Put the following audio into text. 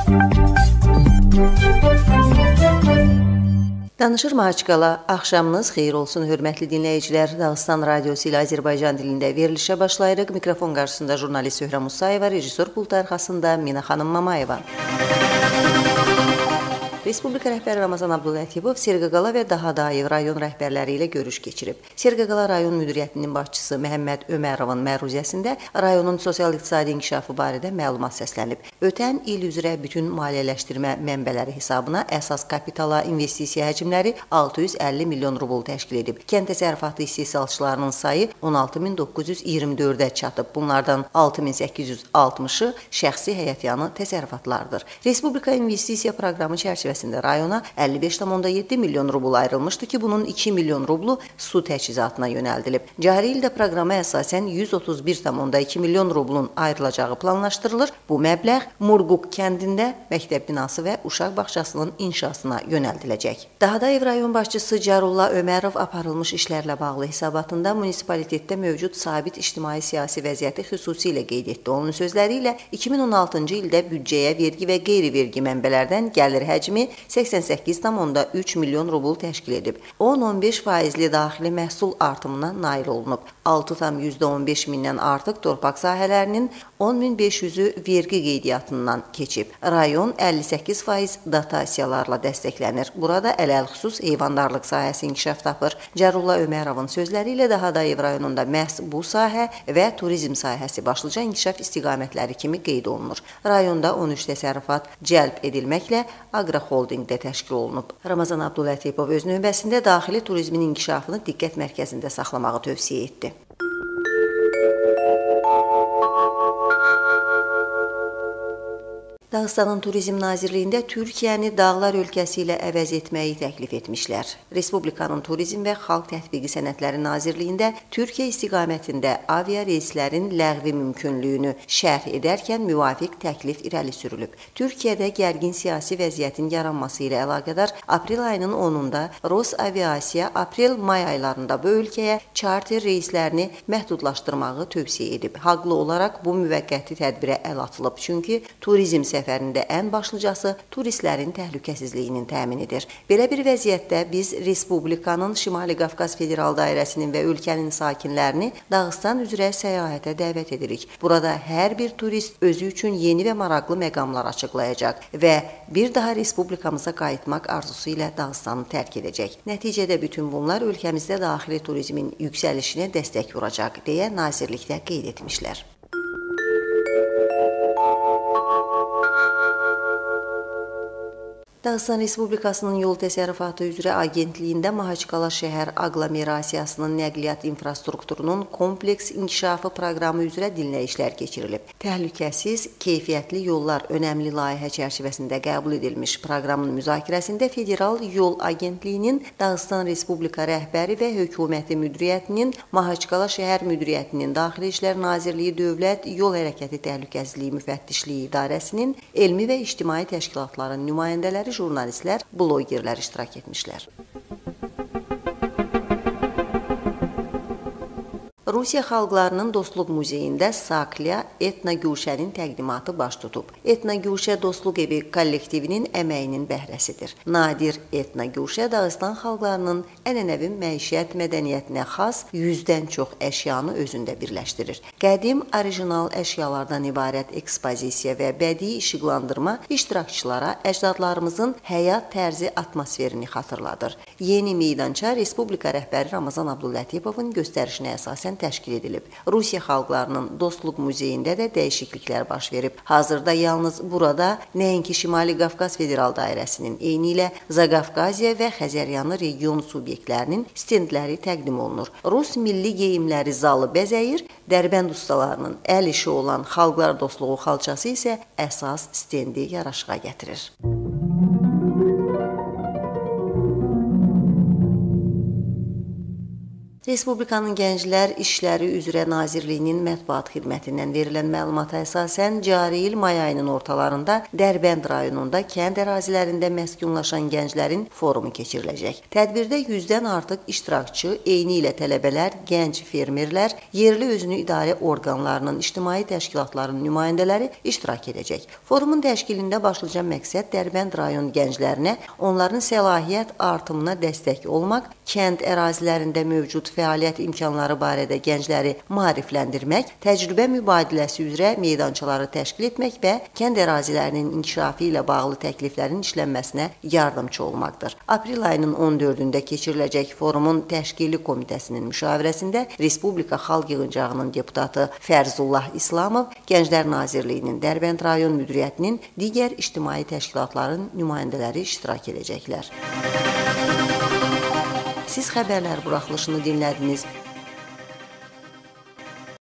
Danışır Mahaçqala, axşamınız xeyir olsun, hörmətli dinləyicilər. Dağıstan Radiosu ilə Azərbaycan dilində verilişə başlayırıq. Mikrofon qarşısında jurnalist Söhrə Musayeva, rejissor pult arxasında Mina xanım Mamayeva. Respublika rəhbəri Ramazan Abdulətipov Serqaqala və Dahadayev rayon rəhbərləri ilə görüş keçirib. Serqaqala rayon müdiriyyətinin başçısı Məhəmməd Ömərovun məruzəsində rayonun sosial-iqtisadi inkişafı barədə məlumat səslənib. Ötən il üzrə bütün maliyyələşdirmə mənbələri hesabına əsas kapitala investisiya həcmləri 650 milyon rubl təşkil edib. Kənd təsərrüfatı istehsalçılarının sayı 16.924-ə çatıb. Bunlardan 6.860-ı şəxsi həyətyanı təsərrüfatlardır. Respublika investisiya proqramı çərçivəsində rayona 55,7 milyon rubl ayrılmışdı ki, bunun 2 milyon rublu su təchizatına yönəldilib. Cari ildə proqrama əsasən 131,2 milyon rublun ayrılacağı planlaşdırılır. Bu məbləğ Murquq kəndində məktəb binası və uşaq bağçasının inşasına yönəldiləcək. Dahadayev rayon başçısı Carulla Ömərov aparılmış işlərlə bağlı hesabatında munisipalitetdə mövcud sabit ictimai-siyasi vəziyyəti xüsusilə qeyd etdi. Onun sözləri ilə 2016-cı ildə büdcəyə vergi və qeyri-vergi mənbələrdən gəlir həcmi 88,3 milyon rubl təşkil edib. 10-15% daxili məhsul artımına nail olunub. 6,15 mindən artıq torpaq sahələrinin 10.500-ü vergi qeydiyyatından keçib. Rayon 58% dotasiyalarla dəstəklənir. Burada ələlxüsus heyvandarlıq sahəsi inkişaf tapır. Carulla Ömərovun sözləri ilə Dahadayev rayonunda məhz bu sahə və turizm sahəsi başlıca inkişaf istiqamətləri kimi qeyd olunur. Rayonda 13 təsərrüfat cəlb edilməklə Agroholdingdə təşkil olunub. Ramazan Abdulətipov öz növbəsində daxili turizmin inkişafını diqqət mərkəzində saxlamağı tövsiyə etdi. Dağıstanın Turizm Nazirliyində Türkiyəni dağlar ölkəsi ilə əvəz etməyi təklif etmişlər. Respublikanın Turizm və Xalq Tətbiqi Sənədləri Nazirliyində Türkiyə istiqamətində avia reyslərin ləğvi mümkünlüyünü şərh edərkən müvafiq təklif irəli sürülüb. Türkiyədə gərgin siyasi vəziyyətin yaranması ilə əlaqədar aprel ayının 10-da Rosaviasiya aprel-may aylarında bu ölkəyə charter reyslərini məhdudlaşdırmağı tövsiyə edib. Haqlı olaraq bu müvəqqəti tədbirə əl atılıb, çünki turizm səfərində ən başlıcası turistlərin təhlükəsizliyinin təminidir. Belə bir vəziyyətdə biz Respublikanın Şimali Qafqaz Federal Dairəsinin və ölkənin sakinlərini Dağıstan üzrə səyahətə dəvət edirik. Burada hər bir turist özü üçün yeni və maraqlı məqamlar açıqlayacaq və bir daha Respublikamıza qayıtmaq arzusu ilə Dağıstanı tərk edəcək. Nəticədə bütün bunlar ölkəmizdə daxili turizmin yüksəlişinə dəstək vuracaq, deyə nazirlikdə qeyd etmişlər. Dağıstan Respublikasının Yol Təsərrüfatı üzrə Agentliyində Mahaçqala şəhər aqlomerasiyasının nəqliyyat infrastrukturunun kompleks inkişafı proqramı üzrə dinləyişlər keçirilib. Təhlükəsiz, keyfiyyətli yollar önəmli layihə çərçivəsində qəbul edilmiş proqramın müzakirəsində Federal Yol Agentliyinin Dağıstan Respublika rəhbəri və hökuməti müdiriyyətinin, Mahaçqala şəhər müdiriyyətinin, Daxili İşlər Nazirliyi Dövlət Yol Hərəkəti Təhlükəsizliyi Müfəttişliyi İdarəsinin, elmi və ictimai təşkilatların nümayəndələri, jurnalistlər, blogerlər iştirak etmişlər. Rusiya xalqlarının Dostluq muzeyində Saklya etnoguşənin təqdimatı baş tutub. Etnoguşə Dostluq evi kollektivinin əməyinin bəhrəsidir. Nadir etnoguşə Dağıstan xalqlarının ənənəvi məişət mədəniyyətinə xas 100-dən çox əşyanı özündə birləşdirir. Qədim orijinal əşyalardan ibarət ekspozisiya və bədii işıqlandırma iştirakçılara əcdadlarımızın həyat tərzi atmosferini xatırladır. Yeni meydança Respublika rəhbəri Ramazan Abdullətipovun göstərişinə əsasən təşkil edilib. Rusiya xalqlarının Dostluq muzeyində də dəyişikliklər baş verib. Hazırda yalnız burada nəinki Şimali Qafqaz Federal Dairəsinin, eyni ilə Zaqafqaziya və Xəzəryanı region subyektlərinin stendləri təqdim olunur. Rus milli geyimləri zalı bəzəyir, Dərbənd ustalarının əl işi olan Xalqlar Dostluğu xalçası isə əsas stendi yaraşığa gətirir. Respublikanın Gənclər İşləri üzrə Nazirliyinin mətbuat xidmətindən verilən məlumata əsasən, cari il may ayının ortalarında Dərbənd rayonunda kənd ərazilərində məskunlaşan gənclərin forumu keçiriləcək. Tədbirdə 100-dən artıq iştirakçı, eyni ilə tələbələr, gənc fermerlər, yerli özünü idarə orqanlarının, ictimai təşkilatların nümayəndələri iştirak edəcək. Forumun təşkilində başlıca məqsəd Dərbənd rayon gənclərinə onların səlahiyyət artımına dəstək olmaq, kənd ərazilərində mövcud fəaliyyət imkanları barədə gəncləri maarifləndirmək, təcrübə mübadiləsi üzrə meydançaları təşkil etmək və kənd ərazilərinin inkişafı ilə bağlı təkliflərin işlənməsinə yardımçı olmaqdır. Aprel ayının 14-də keçiriləcək forumun təşkili komitəsinin müşavirəsində Respublika Xalq Yığıncağının deputatı Fərzullah İslamov, Gənclər Nazirliyinin Dərbənd rayon müdiriyyətinin digər ictimai təşkilatların nümayəndələri iştirak edəcəklər. Siz xəbərlər buraxılışını dinlədiniz.